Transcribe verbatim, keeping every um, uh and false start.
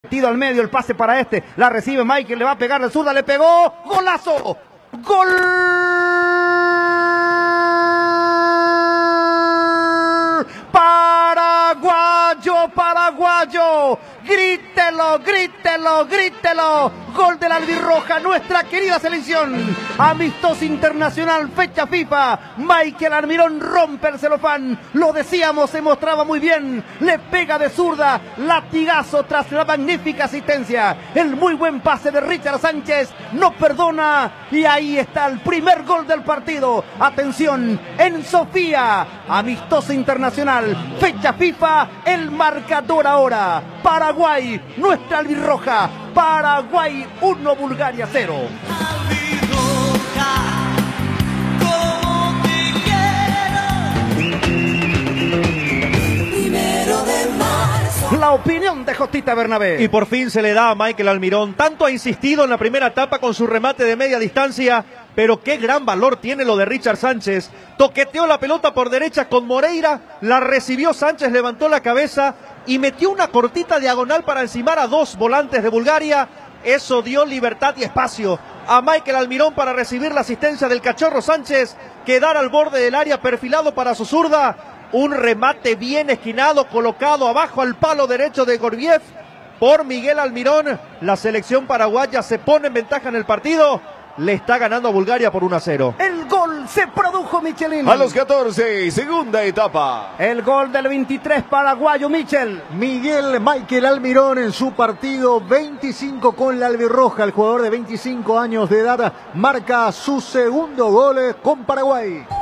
Metido al medio, el pase para este, la recibe Michael, le va a pegar de zurda, le pegó, golazo, gol paraguayo, paraguayo, grítelo, grítelo, grítelo, gol de la albirroja, nuestra querida selección, amistoso internacional, fecha FIFA, Michael Almirón rompe el celofán, lo decíamos, se mostraba muy bien, le pega de zurda, latigazo tras la magnífica asistencia, el muy buen pase de Richard Sánchez, no perdona, y ahí está el primer gol del partido, atención, en Sofía, amistoso internacional, fecha FIFA, el marcador ahora, Paraguay, nuestra albirroja, Paraguay uno, Bulgaria cero. La opinión de Jostita Bernabé. Y por fin se le da a Michael Almirón. Tanto ha insistido en la primera etapa con su remate de media distancia, pero qué gran valor tiene lo de Richard Sánchez. Toqueteó la pelota por derecha con Moreira, la recibió Sánchez, levantó la cabeza y metió una cortita diagonal para encimar a dos volantes de Bulgaria. Eso dio libertad y espacio a Michael Almirón para recibir la asistencia del Cachorro Sánchez, quedar al borde del área perfilado para su zurda. Un remate bien esquinado, colocado abajo al palo derecho de Gorgiev por Miguel Almirón. La selección paraguaya se pone en ventaja en el partido. Le está ganando a Bulgaria por uno a cero. El gol se produjo, Michelin. A los catorce, segunda etapa. El gol del veintitrés paraguayo, Michel. Miguel Michael Almirón en su partido veinticinco con la albirroja. El jugador de veinticinco años de edad marca su segundo gol con Paraguay.